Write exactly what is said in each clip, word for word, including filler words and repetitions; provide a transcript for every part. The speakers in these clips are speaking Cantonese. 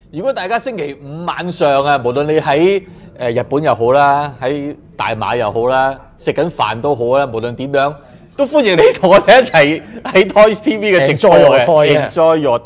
如果大家星期五晚上啊，無論你喺誒日本又好啦，喺大馬又好啦，食緊飯都好啦，無論點樣，都歡迎你同我哋一齊喺 Toys T V 嘅直播嘅 Enjoy Your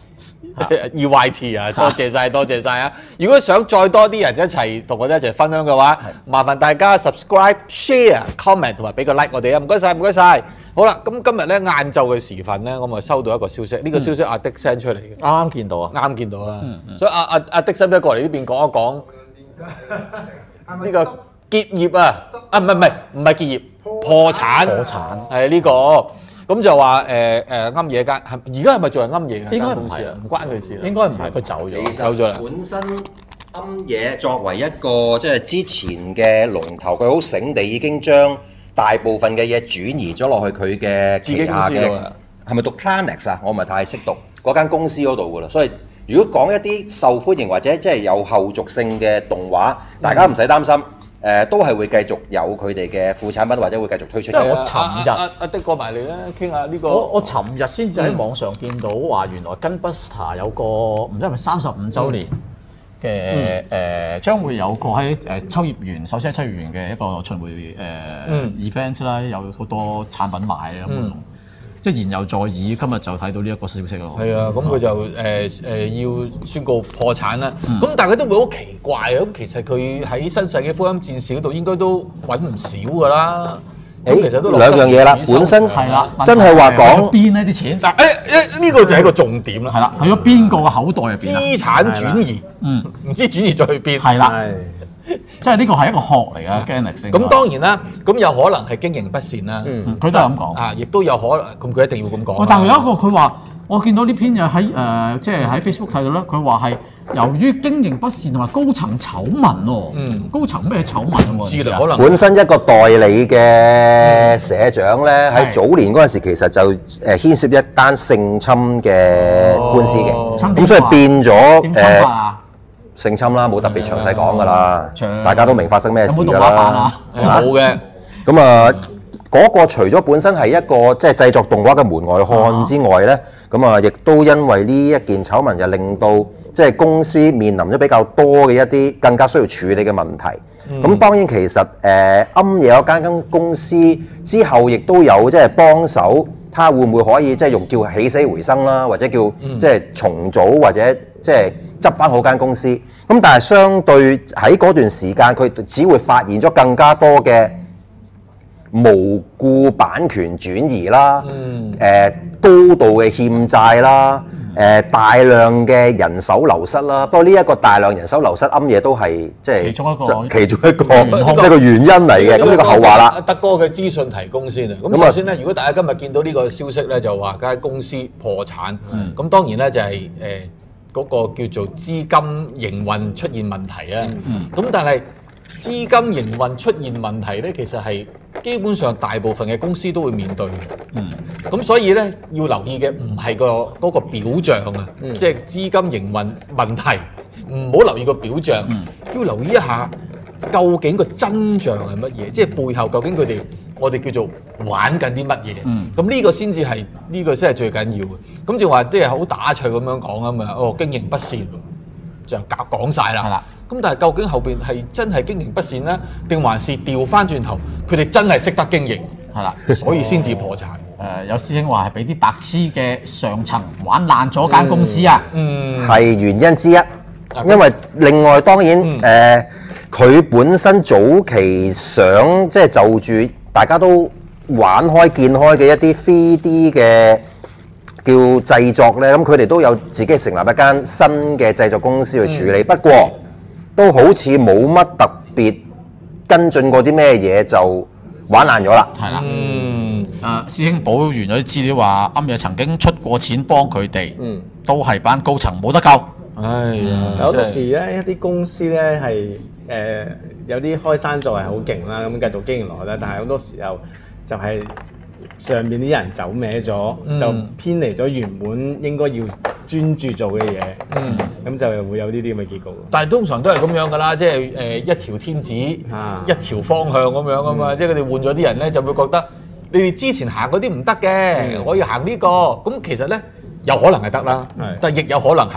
Toys。E Y T 啊，多謝晒，多謝晒啊！如果想再多啲人一齊同我哋一齊分享嘅話，麻煩大家 subscribe、share、comment 同埋俾個 like 我哋啊！唔該晒，唔該晒。好啦，咁今日咧晏晝嘅時分咧，我咪收到一個消息，呢個消息阿的 send 出嚟嘅， 啱啱見到啊， 啱見到啊，所以阿阿阿的使唔使過嚟呢邊講一講呢個結業啊？啊唔係唔係唔係結業，破產破產係呢個。咁就話誒誒啱嘢間，而家係咪仲係啱嘢嘅？ 應該唔公司啊，唔關佢事啊。 應該唔係，佢走咗， 走咗啦。 本身啱嘢作為一個即係之前嘅龍頭，佢好醒地已經將大部分嘅嘢轉移咗落去佢嘅旗下嘅，係咪讀 Planex 啊？我唔係太識讀嗰間公司嗰度噶啦。所以如果講一啲受歡迎或者即係有後續性嘅動畫，大家唔使擔心。誒、呃、都係會繼續有佢哋嘅副產品，或者會繼續推出嘅。 因為我尋日阿阿的過埋嚟啦，傾下呢個。 我我尋日先至喺網上見到話，原來 Gunbuster 有個唔知係咪三十五週年嘅誒，將會有個喺誒秋葉原，首先喺秋葉原嘅一個巡迴誒、呃嗯、event 啦，有好多產品賣嘅咁。嗯即係言猶在耳，今日就睇到呢一個消息咯。 係啊，咁佢就誒誒、呃、要宣告破產啦。咁、嗯、大家都會好奇怪啊！咁其實佢喺新世紀福音戰士嗰度應該都揾唔少㗎啦。咁、欸、其實都兩樣嘢啦，本身係啦，真係話講邊呢啲錢？ 但誒誒呢個就係一個重點啦。 係啦，去咗邊個嘅口袋入邊？ 資產轉移，嗯，唔知轉移咗去邊？ 係啦。即係呢個係一個學嚟㗎 Gainax。 咁當然啦，咁有可能係經營不善啦。 嗯，佢都係咁講。 啊，亦都有可能，咁佢一定要咁講。 但係有一個佢話，我見到呢篇嘢喺誒，即係喺 Facebook 睇到咧，佢話係由於經營不善同埋高層醜聞喎。嗯。高層咩醜聞啊？ 知啦，可能本身一個代理嘅社長咧，喺早年嗰陣時其實就誒牽涉一單性侵嘅官司嘅，咁所以變咗誒。性侵啦，冇特別詳細講噶啦，大家都明發生咩事㗎啦。 冇嘅。 咁啊，嗰個除咗本身係一個即係製作動畫嘅門外漢之外咧，咁啊，亦都因為呢一件醜聞，就令到即係公司面臨咗比較多嘅一啲更加需要處理嘅問題。咁、嗯、當然其實誒暗嘢嗰間間公司之後，亦都有即係幫手，睇下會唔會可以即係用叫起死回生啦，或者叫即係重組或者即係執翻好間公司。咁但係相對喺嗰段時間，佢只會發現咗更加多嘅無故版權轉移啦，誒、嗯呃、高度嘅欠債啦，誒、呃、大量嘅人手流失啦。不過呢一個大量人手流失，啱嘢都係即係其中一個其中一個一個原因嚟嘅。咁呢個後話啦。 阿德哥嘅資訊提供先啊。咁首先咧，如果大家今日見到呢個消息咧，就話間公司破產，咁、嗯、當然咧就係、是、誒。呃嗰個叫做資金營運出現問題啊，咁、嗯、但係資金營運出現問題咧，其實係基本上大部分嘅公司都會面對嘅。咁、嗯、所以咧要留意嘅唔係個嗰個表象啊，即、嗯、係、就是、資金營運問題，唔好留意個表象，嗯、要留意一下究竟個真相係乜嘢，即、就、係、是、背後究竟佢哋。我哋叫做玩緊啲乜嘢？咁呢、嗯、個先至係呢個先係最緊要嘅。咁就話啲係好打趣咁樣講啊嘛。哦，經營不善就講講曬啦。咁但係究竟後邊係真係經營不善咧，定還是調翻轉頭佢哋真係識得經營？係啦，所以先至破產。誒、 呃，有師兄話係俾啲白痴嘅上層玩爛咗間公司啊。嗯，係原因之一。因為另外當然誒，佢、呃、本身早期想即係就住、是。大家都玩開見開嘅一啲 三 D 嘅叫製作咧，咁佢哋都有自己成立一間新嘅製作公司去處理。嗯、不過都好似冇乜特別跟進過啲咩嘢，就玩爛咗啦。 係啦，嗯，啊師兄補完咗啲資料話，啱嘢曾經出過錢幫佢哋，嗯，都係班高層冇得救。 唉呀， 好多時咧，一啲公司咧係誒有啲開山作係好勁啦，咁繼續經營落去啦。但係好多時候就係上面啲人走歪咗，嗯、就偏離咗原本應該要專注做嘅嘢，咁、嗯、就會有呢啲咁嘅結局。但係通常都係咁樣噶啦，即係誒一朝天子，啊、一朝方向咁樣啊嘛。嗯、即係佢哋換咗啲人咧，就會覺得你哋之前行嗰啲唔得嘅，嗯、我要行呢、呢個。咁其實咧有可能係得啦，但係亦有可能係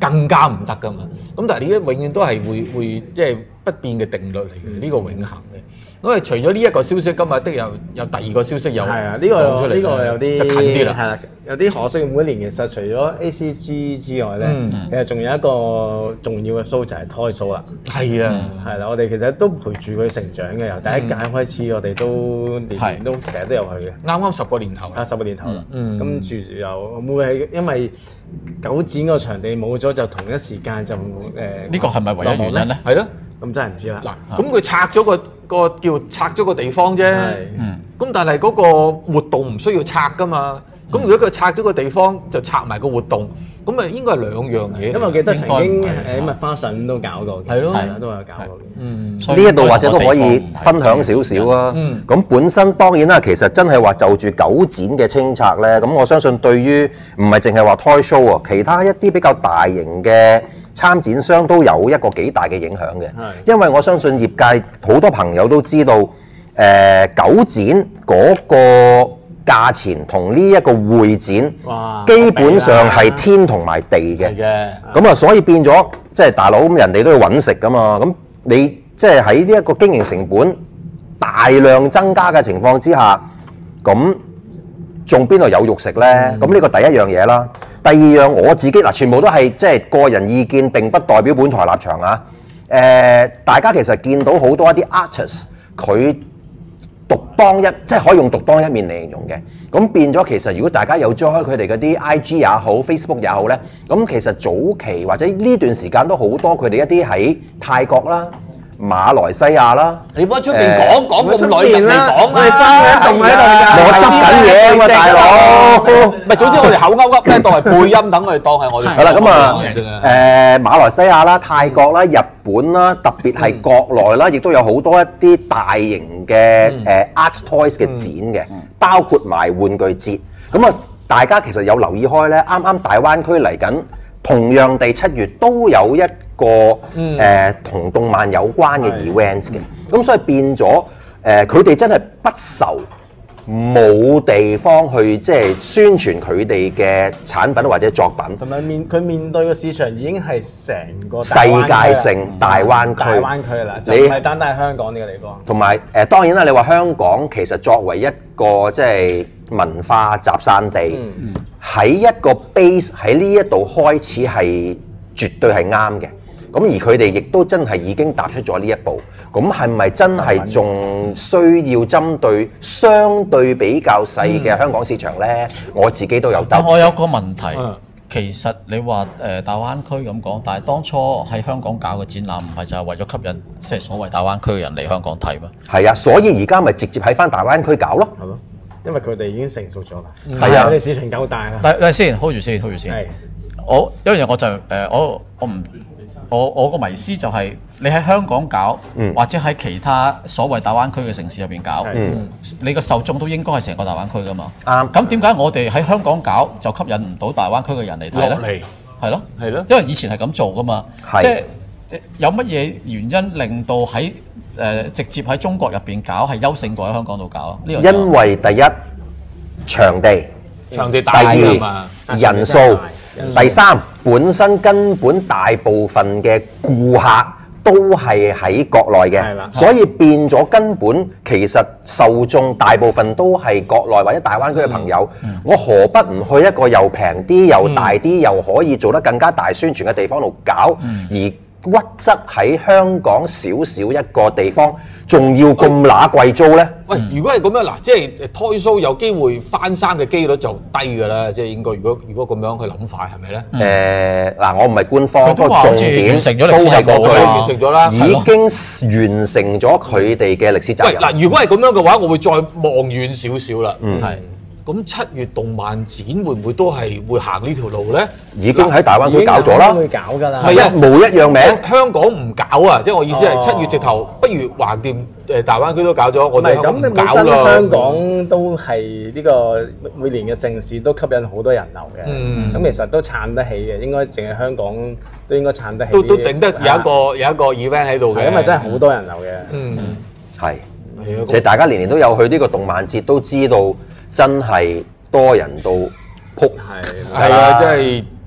更加唔得噶嘛。咁但係呢啲永遠都係會會即係不變嘅定律嚟嘅，呢、這個永恆嘅。因為除咗呢一個消息，今日的有有第二個消息又係啊，呢、這個出嚟呢個有啲就近啲啦， 係啦，有啲可惜。每年其實除咗 A C G 之外咧， 嗯、 其實仲有一個重要嘅 show 就係 Toy Show 啦。 係啊， 係啦，我哋其實都陪住佢成長嘅，由第一屆開始，我哋都年年都成日都有去嘅。 啱啱十個年頭啊，十個年頭啦， 嗯跟住又會唔會係因為九展個場地冇咗，就同一時間就誒？ 呢個係咪唯一原因咧？ 係咯。 咁真係唔知啦。 嗱，咁佢拆咗個個叫拆咗個地方啫。 嗯。 咁但係嗰個活動唔需要拆噶嘛。咁如果佢拆咗個地方，就拆埋個活動，咁咪應該係兩樣嘢。 因為我記得曾經喺麥花臣都搞過嘅。 係咯。 係啦，都有搞過嘅。 嗯。 呢一度或者都可以分享少少啊。 嗯。 咁本身當然啦，其實真係話就住九展嘅清拆咧，咁我相信對於唔係淨係話 Toy Show 啊，其他一啲比較大型嘅參展商都有一個幾大嘅影響嘅，因為我相信業界好多朋友都知道，誒、呃、九展嗰個價錢同呢一個會展，基本上係天同埋地嘅。咁啊，所以變咗即係大佬咁，人哋都要揾食噶嘛。咁你即係喺呢一個經營成本大量增加嘅情況之下，咁仲邊度有肉食呢？咁呢、嗯、個第一樣嘢啦。第二樣我自己嗱，全部都係即係個人意見，並不代表本台立場啊。誒、呃，大家其實見到好多一啲 artist，佢獨當一，即係可以用獨當一面嚟形容嘅。咁變咗其實，如果大家有追開佢哋嗰啲 I G 也好 ，Facebook 也好呢，咁其實早期或者呢段時間都好多佢哋一啲喺泰國啦、馬來西亞啦， 你唔好出邊講講咁耐人嚟講我哋三個動喺度㗎， 我執緊嘢啊嘛，大佬。 唔係，總之我哋口勾噏咧，當係配音，等我哋當係我哋。 係啦，咁啊，誒馬來西亞啦、泰國啦、日本啦，特別係國內啦，亦都有好多一啲大型嘅誒 art toys 嘅展嘅，包括埋玩具節。咁啊，大家其實有留意開咧，啱啱大灣區嚟緊，同樣地七月都有一個誒同動漫有關嘅 event 嘅。咁所以變咗誒，佢哋真係不愁冇地方去即係宣傳佢哋嘅產品或者作品， 同埋面佢面對嘅市場已經係成個世界性大灣區， 大灣區啦，就唔係單單係香港呢個地方。 同埋誒，當然啦，你話香港其實作為一個即係文化集散地，喺、嗯、一個 base 喺呢一度開始係絕對係啱嘅。咁而佢哋亦都真係已經踏出咗呢一步。咁係咪真係仲需要針對相對比較細嘅香港市場呢？嗯、我自己都有得。 我有個問題，嗯、其實你話誒、呃、大灣區咁講，但係當初喺香港搞嘅展覽，唔係就係為咗吸引即係所謂大灣區嘅人嚟香港睇咩？ 係啊，所以而家咪直接喺翻大灣區搞咯。係咯， 因為佢哋已經成熟咗啦。 係啊， 佢哋市場夠大啦。 但係先 hold 住先 hold 住先。係，我一樣嘢我就誒、呃、我我唔我我個迷思就係、是。你喺香港搞，嗯、或者喺其他所謂大灣區嘅城市入邊搞，嗯、你個受眾都應該係成個大灣區噶嘛。啱、嗯。咁點解我哋喺香港搞就吸引唔到大灣區嘅人嚟睇咧？係咯，係咯。因為以前係咁做噶嘛。係。即係有乜嘢原因令到喺誒、呃、直接喺中國入邊搞係優勝過喺香港度搞啊？呢樣。因為第一場地， 場地大㗎嘛， 第二人數，第三本身根本大部分嘅顧客都係喺國內嘅，所以變咗根本其實受眾大部分都係國內或者大灣區嘅朋友。嗯嗯、我何不唔去一個又平啲、又大啲、嗯、又可以做得更加大宣傳嘅地方度搞？嗯、而屈質喺香港少少一個地方，仲要咁乸貴租呢？ 喂，如果係咁樣嗱，即係 Toy Show 有機會翻生嘅機率就低㗎啦，即係應該。如果如果咁樣去諗法係咪咧？誒嗱、呃，我唔係官方，不過重點都係過去完成咗啦，已經完成咗佢哋嘅歷史責任。喂，嗱，如果係咁樣嘅話，我會再望遠少少啦。嗯，係。咁七月動漫展會唔會都係會行呢條路咧？ 已經喺大灣區搞咗啦， 會搞㗎啦。 係啊， 無一樣名。 香港唔搞啊，即係我意思係七月直頭，不如橫掂誒大灣區都搞咗，我哋咁你本身香港都係呢個每年嘅盛事，都吸引好多人流嘅。嗯，咁其實都撐得起嘅，應該淨係香港都應該撐得起。 都都頂得有一個有一個 event 喺度嘅， 因為真係好多人流嘅。 嗯，係。其實大家年年都有去呢個動漫節，都知道。真係多人到撲， 係啊！即係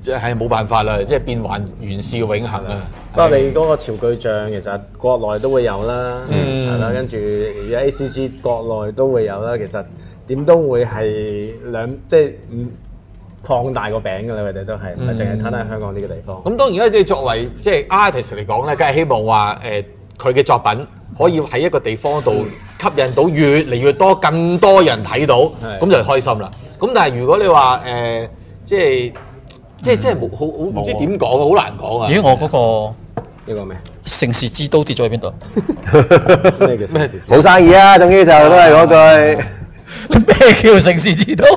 即係冇辦法啦，即係變幻原是永恆啊！ 不過你嗰個潮具象其實國內都會有啦，係啦，跟住而家 A C G 國內都會有啦。其實點都會係兩即係唔擴大個餅㗎啦，佢哋都係唔係淨係攤喺香港呢個地方。 咁當然啦，你作為即係 artist 嚟講咧，梗係希望話誒佢嘅作品可以喺一個地方度吸引到越嚟越多更多人睇到，咁就開心啦。咁但係如果你話誒即係即係即係冇好好唔知點講啊，好難講啊！ 咦，我嗰個呢個咩？ 城市之都跌咗喺邊度？ 咩叫城市之都？ 冇生意啊，總之就都係嗰句。 咩叫城市之都？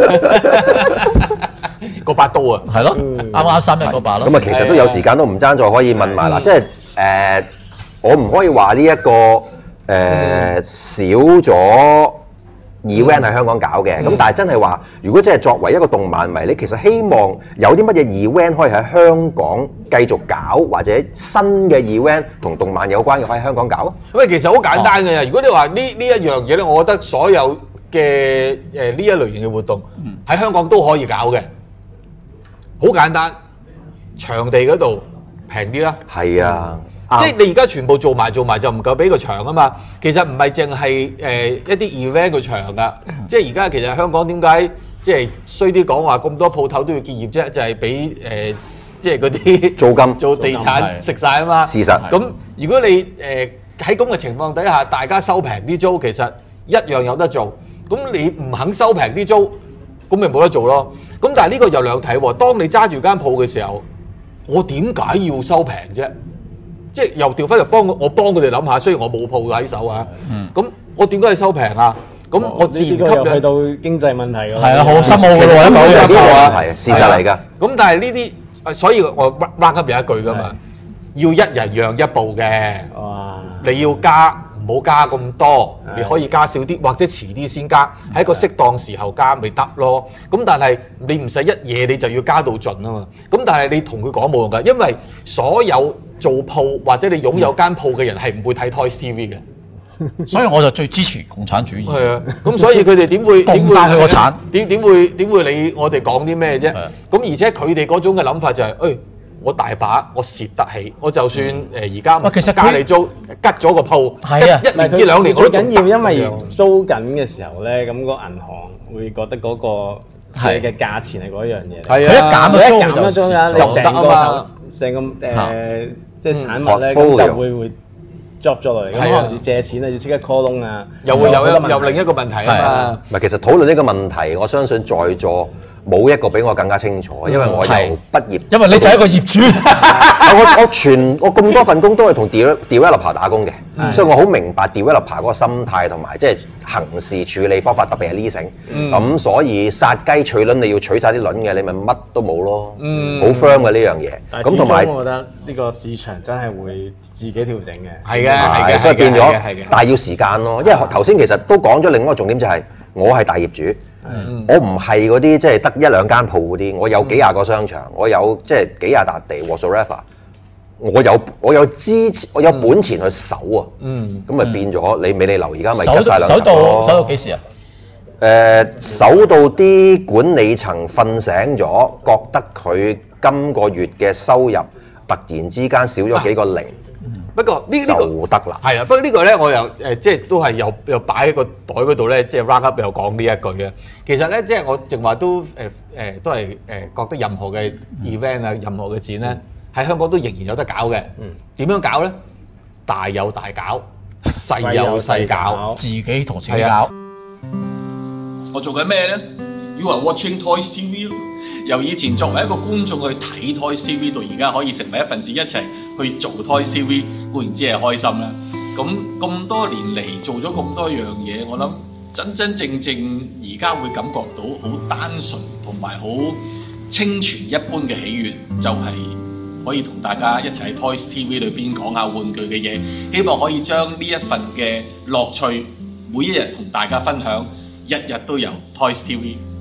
個把刀啊， 係咯，啱啱三一個把咯。 咁啊，其實都有時間都唔爭在可以問埋啦，即係誒，我唔可以話呢一個誒少咗 event 喺香港搞嘅，咁但係真係話，如果真係作為一個動漫迷，你其實希望有啲乜嘢 event 可以喺香港繼續搞，或者新嘅 event 同動漫有關嘅可以喺香港搞？ 喂，其實好簡單嘅，如果你話呢呢一樣嘢咧，我覺得所有嘅誒呢一類型嘅活動喺香港都可以搞嘅，好簡單，場地嗰度平啲啦。 係啊。 即係你而家全部做埋做埋就唔夠俾個場啊嘛，其實唔係淨係誒一啲 event 個場㗎，即係而家其實香港點解即係衰啲講話咁多鋪頭都要結業啫？就係俾誒即係嗰啲租金做地產食晒啊嘛。 事實咁如果你誒喺咁嘅情況底下，大家收平啲租，其實一樣有得做。咁你唔肯收平啲租，咁咪冇得做咯。咁但係呢個有兩睇喎。當你揸住間鋪嘅時候，我點解要收平啫？即係又調翻入幫我，我幫佢哋諗下。雖然我冇鋪喺手啊，咁、嗯、我點解要收平啊？咁我自然吸引去到經濟問題㗎。 係啊，好深奧㗎喎， 講呢就係係事實嚟㗎。 咁但係呢啲，所以我 round up 有一句㗎嘛，要一人讓一步嘅。哇！你要加唔好加咁多，你可以加少啲，或者遲啲先加，喺一個適當時候加咪得咯。咁但係你唔使一嘢你就要加到盡啊嘛。咁但係你同佢講冇用㗎，因為所有做鋪或者你擁有間鋪嘅人係唔會睇 Toys T V 嘅， 所以我就最支持共產主義。 係啊，咁所以佢哋點會動曬佢個產？ 點點會點會理我哋講啲咩啫？咁而且佢哋嗰種嘅諗法就係，誒我大把，我蝕得起，我就算誒而家其實加你租，吉咗個鋪， 係啊， 一年至兩年最緊要，因為租緊嘅時候咧，咁個銀行會覺得嗰個嘅嘅價錢係嗰樣嘢。 係啊，佢一減咗租減咗租啊，你成個頭成個誒。即係產物咧，咁就會會 drop 咗落嚟，咁可能要借錢啊，要即刻 call loan啊， 又會有一又另一個問題啊嘛。 唔係，其實討論呢個問題，我相信在座冇一個比我更加清楚，因為我由畢業， 因為你就係一個業主。 我我全我咁多份工都係同 developer 打工嘅，所以我好明白 developer 嗰個心態同埋即係行事處理方法，特別係 leasing。咁所以殺雞取卵，你要取晒啲卵嘅，你咪乜都冇咯。好 firm 嘅呢樣嘢。 咁同埋，我覺得呢個市場真係會自己調整嘅。 係嘅，係嘅， 所以變咗，但係要時間咯。因為頭先其實都講咗另一個重點，就係我係大業主。嗯、我唔係嗰啲即係得一兩間鋪嗰啲，我有幾廿個商場，嗯、我有即係幾廿笪地 whatsoever，我有我有支持，我有本錢去守啊，咁咪、嗯、變咗你美利樓而家咪吉晒兩守到守到幾時啊？ 誒、呃，守到啲管理層瞓醒咗，覺得佢今個月嘅收入突然之間少咗幾個零。啊不過呢呢個就得啦， 係啊！不過呢個咧，我又誒即係都係又又擺喺個袋嗰度咧，即係 round up 又講呢一句嘅。其實咧，即係我淨話都誒誒都係誒覺得任何嘅 event 啊，任何嘅展咧，喺香港都仍然有得搞嘅。點樣搞咧？大有大搞，細有細搞， 自己同自己搞。 我做緊咩咧 ？You are watching Toys T V 咯。由以前作為一個觀眾去睇 Toys T V， 到而家可以成為一份子一齊去做 Toys T V， 固然之係開心啦。咁咁多年嚟做咗咁多樣嘢，我諗真真正正而家會感覺到好單純同埋好清泉一般嘅喜悅，就係、是、可以同大家一齊喺 Toys T V 裏邊講下玩具嘅嘢，希望可以將呢一份嘅樂趣每一日同大家分享，日日都有 Toys T V。